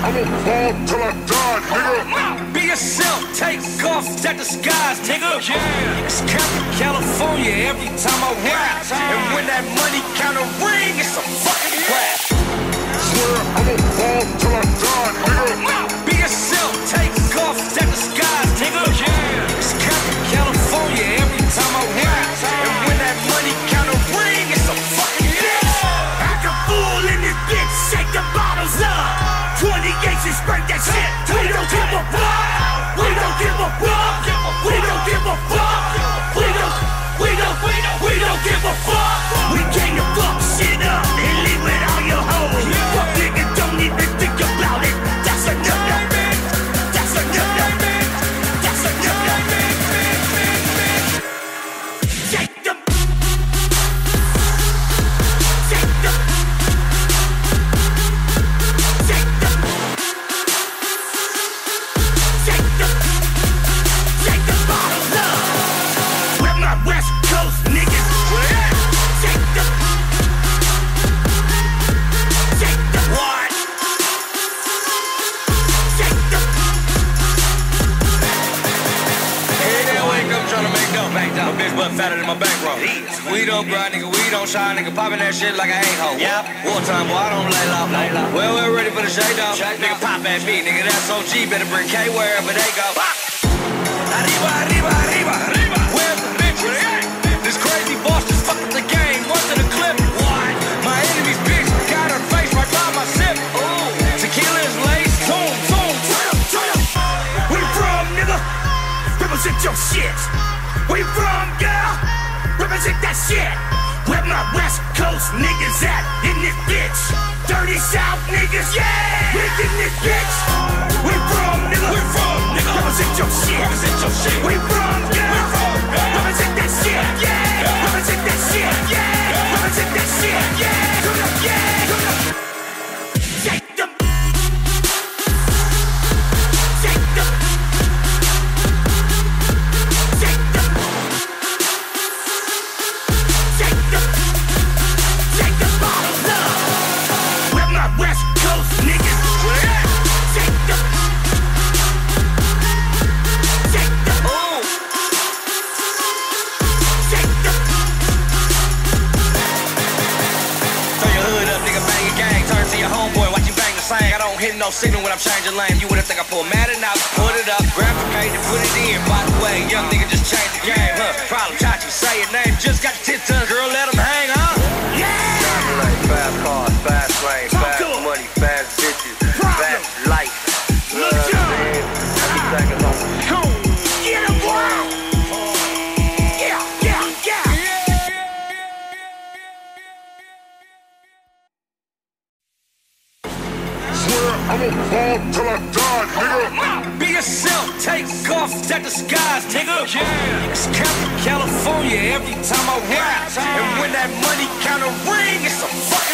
I'ma fall till I die, nigga. Be yourself, take off that disguise, nigga. Yeah. It's Captain California every time I rap. And when that money counter ring, it's a fucking clap. Swear I'ma fall till I die, nigga. Be yourself, take off that disguise, nigga. Yeah. It's Captain California every time I rap. And when that money counter ring, it's a fucking clap. Act a fool in this bitch, shake the bottles up. 28 and spray that shit. We don't give a fuck. We don't give a fuck. We don't give a fuck. We don't give a fuck. We came to fuck shit up and leave with all your hoes. Fuck nigga, don't even think about it. That's enough. That's enough. That's enough. Shake them. Shake them. Shake them. Shake them. Shake the bottles up. Where my West Coast niggas? Shake them. Shake them. What? Shake them. Every day I wake up tryna make dough. My bitch butt fatter than my bankroll. We don't grind, nigga, we don't shine, nigga, poppin' that shit like I ain't hoe. Yeah. Wartime, boy, I don't lay low. Well, we're ready for the shade down. Nigga, pop at me, nigga, that's OG. Better bring K wherever they go. Arriba, arriba, arriba, arriba. Where's the bitch? This crazy boss just fucked up the game. What's in the clip? What? My enemy's bitch got her face right by my sip. Ooh, tequila is laced. Boom, boom, Turn up. Where you from, nigga? Represent your shit. Where you from, girl? Represent that shit. Where my West Coast niggas at in this bitch? Dirty South niggas, yeah. We in this bitch. Where you from, nigga? Where you from, nigga? Represent your shit. Represent your shit. Where you from, girl? Where you from, girl? Represent that shit, yeah. Represent that shit, yeah. Represent that shit, yeah. Turn up, yeah. Turn up. Shake them. Shake them. Shake them. Shake them. Shake the bottles up. Where my West Coast niggas? Shake them. Shake them. Ooh. Shake them. Turn your hood up, nigga, bang your gang. Turn to your homeboy, watch you bang the slang. I don't hit no signal when I'm changing lane. You would've think I pull Madden out, put it up, grab the page and put it in. By the way, young nigga just changed the game, huh? Problem, Chachi, say your name. Just got your tits done, girl, let 'em hang, huh? Yeah. Like fast cars, fast lane, Talk fast to 'em. money, fast bitches, Problem. fast life. Look up. Every second on Get him, boy. Yeah, yeah, yeah. Swear I'ma fall till I die, nigga. Be yourself, take off that disguise, nigga. Yeah. It's Captain California every time I rap. And when that money counter ring, it's a fucking